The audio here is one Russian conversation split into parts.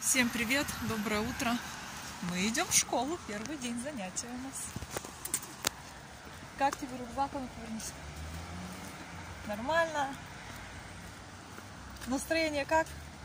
Всем привет, доброе утро. Мы идем в школу, первый день занятия у нас. Как тебе рюкзаком отвернись? Нормально? Настроение как?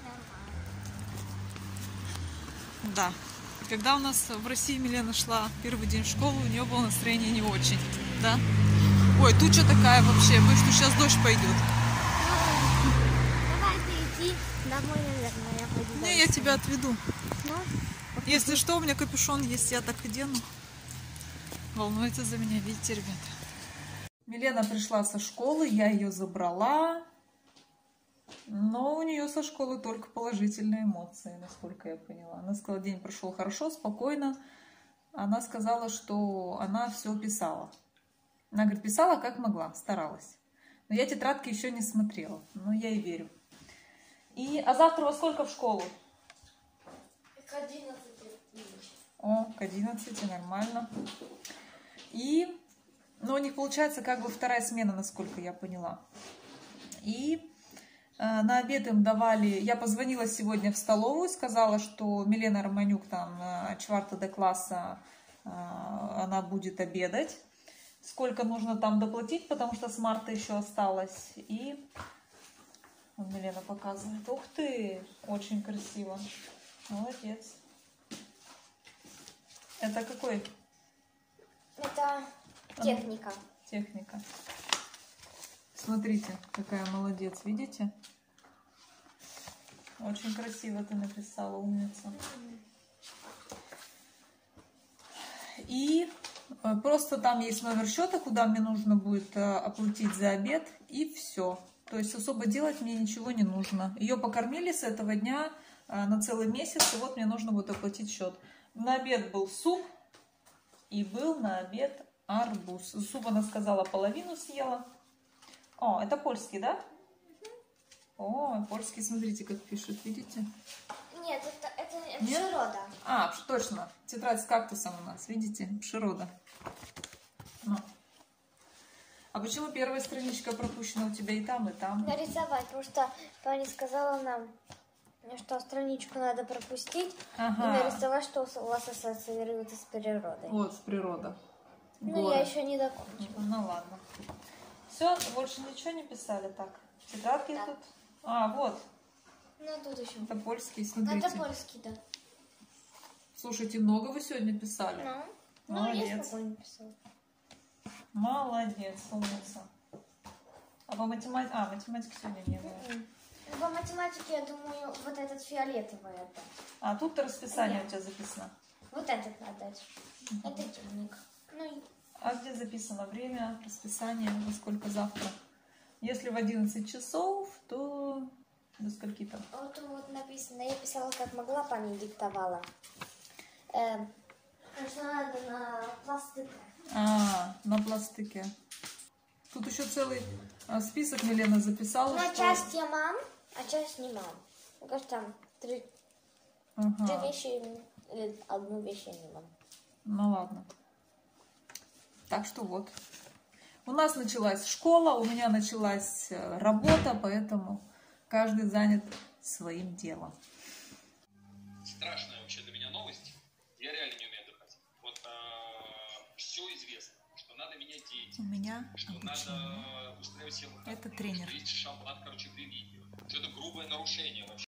Нормально. Да. Когда у нас в России Милена шла первый день в школу, у нее было настроение не очень, да? Ой, туча такая вообще, боюсь, что сейчас дождь пойдет. Давай ты иди домой, наверное, я пойду. Не, я тебя отведу. Да? Если что, у меня капюшон есть, я так и дену. Волнуется за меня, видите, ребята. Милена пришла со школы, я ее забрала. Но у нее со школы только положительные эмоции, насколько я поняла. Она сказала, день прошел хорошо, спокойно. Она сказала, что она все писала. Она, говорит, писала как могла, старалась. Но я тетрадки еще не смотрела, но я ей верю. А завтра во сколько в школу? К 11. О, к 11, нормально. Но у них получается как бы вторая смена, насколько я поняла. На обед им давали... Я позвонила сегодня в столовую, сказала, что Милена Романюк там 4 класса, она будет обедать. Сколько нужно там доплатить, потому что с марта еще осталось. Милена показывает. Ух ты, очень красиво. Молодец. Это какой? Это техника. Техника. Смотрите, какая молодец, видите? Очень красиво ты написала, умница. И просто там есть номер счета, куда мне нужно будет оплатить за обед, и все. То есть особо делать мне ничего не нужно. Ее покормили с этого дня на целый месяц, и вот мне нужно будет оплатить счет. На обед был суп, и был на обед арбуз. Суп она сказала, половину съела. О, это польский, да? О, польский, смотрите, как пишут, видите? Нет, это природа. А, точно, тетрадь с кактусом у нас, видите, природа. Ну. А почему первая страничка пропущена у тебя и там, и там? Нарисовать, потому что Таня сказала нам, что страничку надо пропустить и нарисовать, что у вас ассоциируется с природой. Вот, с природой. Ну, я еще не закончила. Ну, ладно. Все, больше ничего не писали так? Тетрадки да. Тут? А, вот. Ну, тут еще. Это польский, смотрите. Это польский, да. Слушайте, много вы сегодня писали? Молодец. Я спокойно писала. Молодец, умница. А по математике... математики сегодня не было. По математике, я думаю, вот этот фиолетовый это. А, тут расписание у тебя записано. Вот этот надо. Это дневник. А где записано время, расписание, во сколько завтра? Если в 11 часов, то до скольки там? Вот написано, я писала как могла, пани диктовала. Что надо на пластике. А, на пластике. Тут еще целый список Милена записала. На часть я мам, а часть не мам. Мне кажется, там три вещи или одну вещь я не мам. Ну ладно. Так что вот. У нас началась школа, у меня началась работа, поэтому каждый занят своим делом. Страшная вообще для меня новость. Я реально не умею отдыхать. Вот все известно, что надо менять деятельность. У меня что надо устраивать всем. Это тренер. Шампунат, короче, при видео. Что это грубое нарушение вообще.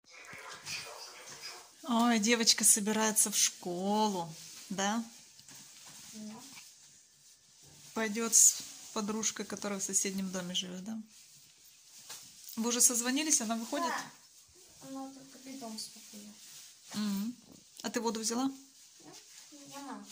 Ой, девочка собирается в школу, да? Да. Пойдет с подружкой, которая в соседнем доме живет, да? Вы уже созвонились, она выходит? Да. Она только без дома спокойно. А ты воду взяла? Да. Я мам.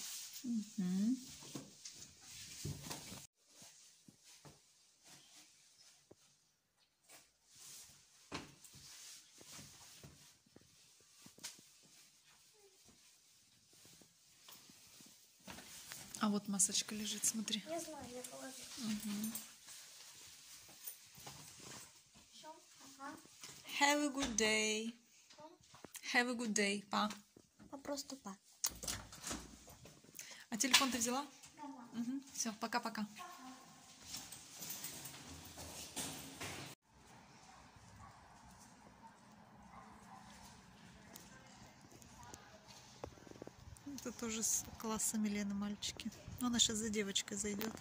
А вот масочка лежит, смотри. Я знаю, я положу. Все, ага. Have a good day. Have a good day, па. Просто па. А телефон ты взяла? Да. Все, пока-пока. Это тоже с класса Милены мальчики. Она сейчас за девочкой зайдет.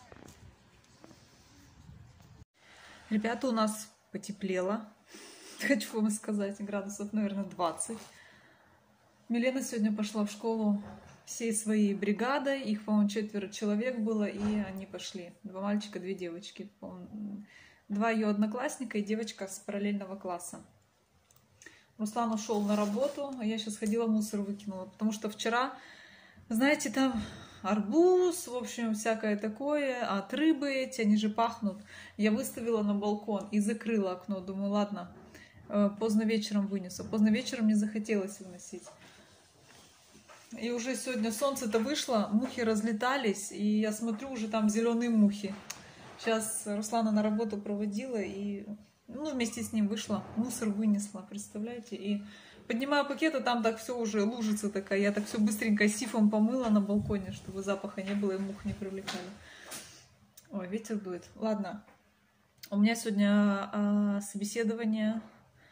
Ребята, у нас потеплело. Хочу вам сказать, градусов, наверное, 20. Милена сегодня пошла в школу всей своей бригадой. Их, по-моему, 4 человек было, и они пошли. 2 мальчика, 2 девочки. 2 ее одноклассника и девочка с параллельного класса. Руслан ушел на работу, а я сейчас ходила, мусор выкинула. Потому что вчера, знаете, там арбуз, в общем, всякое такое, от рыбы эти, они же пахнут. Я выставила на балкон и закрыла окно. Думаю, ладно, поздно вечером вынесу. Поздно вечером не захотелось выносить. И уже сегодня солнце-то вышло, мухи разлетались, и я смотрю, уже там зеленые мухи. Сейчас Руслана на работу проводила и вместе с ним вышла, мусор вынесла, представляете? И поднимаю пакет, а там так все уже лужица такая. Я так все быстренько сифом помыла на балконе, чтобы запаха не было и мух не привлекали. Ой, ветер дует. Ладно, у меня сегодня собеседование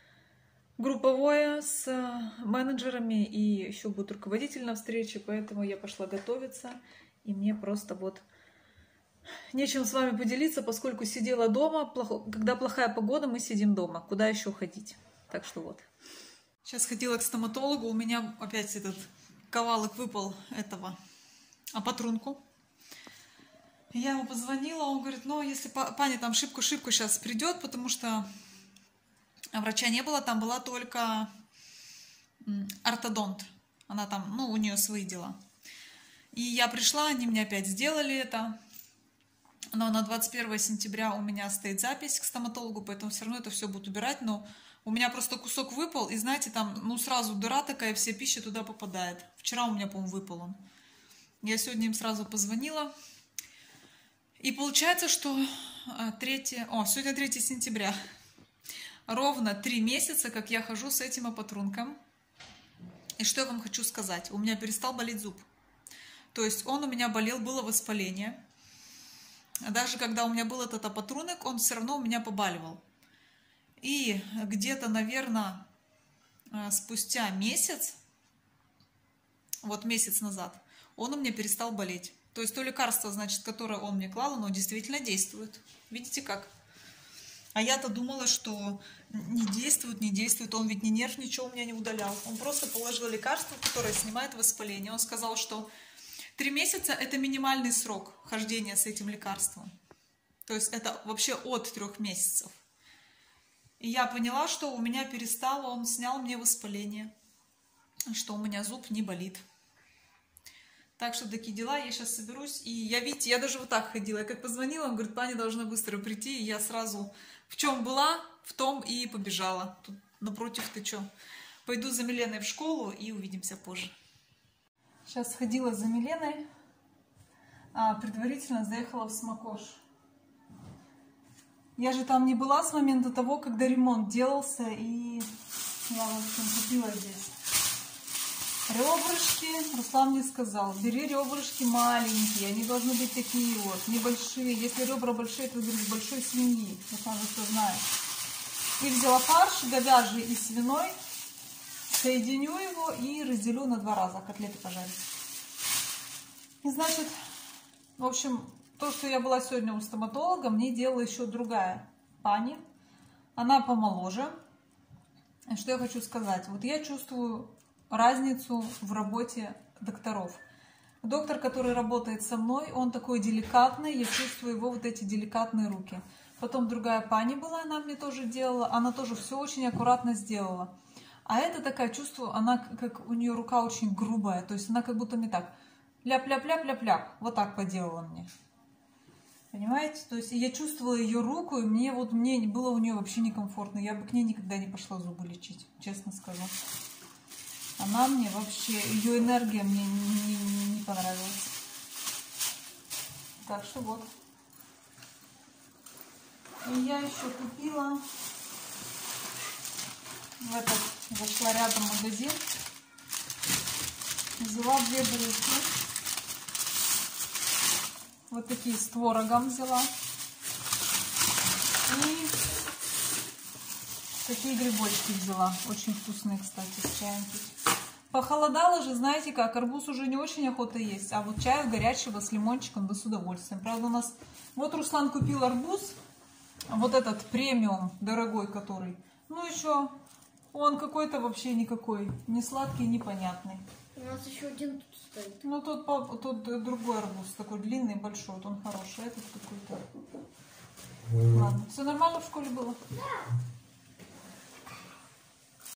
групповое с менеджерами, и еще будет руководитель на встрече, поэтому я пошла готовиться, и мне просто вот нечем с вами поделиться, поскольку сидела дома. Когда плохая погода, мы сидим дома. Куда еще ходить? Так что вот. Сейчас ходила к стоматологу, у меня опять этот ковалок выпал этого опатрунку. Я ему позвонила, он говорит, ну, если пани там шибко-шибко сейчас придет, потому что врача не было, там была только ортодонт. Она там, у нее свои дела. И я пришла, они мне опять сделали это. Но на 21 сентября у меня стоит запись к стоматологу, поэтому все равно это все будут убирать. Но у меня просто кусок выпал, и знаете, там, сразу дыра такая, вся пища туда попадает. Вчера у меня, по-моему, выпал он. Я сегодня им сразу позвонила. И получается, что сегодня 3 сентября. Ровно 3 месяца, как я хожу с этим опатрунком. И что я вам хочу сказать? У меня перестал болеть зуб. То есть он у меня болел, было воспаление. Даже когда у меня был этот опатрунок, он все равно у меня побаливал. И где-то, наверное, спустя месяц, вот месяц назад, он у меня перестал болеть. То есть то лекарство, значит, которое он мне клал, оно действительно действует. Видите как? А я-то думала, что не действует. Он ведь ни нерв, ничего у меня не удалял. Он просто положил лекарство, которое снимает воспаление. Он сказал, что 3 месяца – это минимальный срок хождения с этим лекарством. То есть это вообще от 3 месяцев. И я поняла, что у меня перестало, он снял мне воспаление, что у меня зуб не болит. Так что такие дела, я сейчас соберусь. И я даже вот так ходила. Я как позвонила, он говорит, Паня должна быстро прийти. И я сразу в чем была, в том и побежала. Тут напротив, ты что? Пойду за Миленой в школу и увидимся позже. Сейчас сходила за Миленой, а предварительно заехала в Смокош. Я же там не была с момента того, когда ремонт делался, и я, в общем, купила здесь ребрышки. Руслан мне сказал, бери ребрышки маленькие, они должны быть такие вот, небольшие. Если ребра большие, то бери с большой свиньи, Руслан же все знает. И взяла фарш говяжий и свиной, соединю его и разделю на 2 раза, котлеты пожарить. И значит, в общем, то, что я была сегодня у стоматолога, мне делала еще другая пани. Она помоложе. Что я хочу сказать? Вот я чувствую разницу в работе докторов. Доктор, который работает со мной, он такой деликатный, я чувствую его вот эти деликатные руки. Потом другая пани была, она мне тоже делала, она тоже все очень аккуратно сделала. А это такая, чувствую, она как у нее рука очень грубая, то есть она как будто мне так ляп-ляп-ляп-ляп-ляп, вот так поделала мне. Понимаете? То есть я чувствовала ее руку, и мне было у нее вообще некомфортно. Я бы к ней никогда не пошла зубы лечить, честно скажу. Она мне вообще, ее энергия мне не понравилась. Так что вот. И я еще купила зашла рядом в магазин, взяла 2 булки. Вот такие с творогом взяла. И такие грибочки взяла. Очень вкусные, кстати, с чаем пить. Похолодало же, знаете как, арбуз уже не очень охота есть, а вот чаю горячего с лимончиком да с удовольствием. Правда у нас, вот Руслан купил арбуз, вот этот премиум, дорогой который, ну еще, он какой-то вообще никакой, не сладкий, непонятный. У нас еще один тут стоит. Ну тут другой арбуз, такой длинный, большой, вот он хороший, этот какой-то. Ладно, все нормально в школе было? Да.